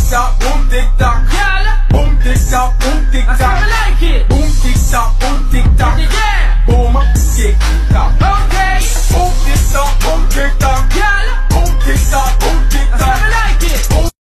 tock, boom tick tock. Girl, Boom tick tock, boom tick that's how tock. I like it. Boom tick tock, boom tick tock. Yeah.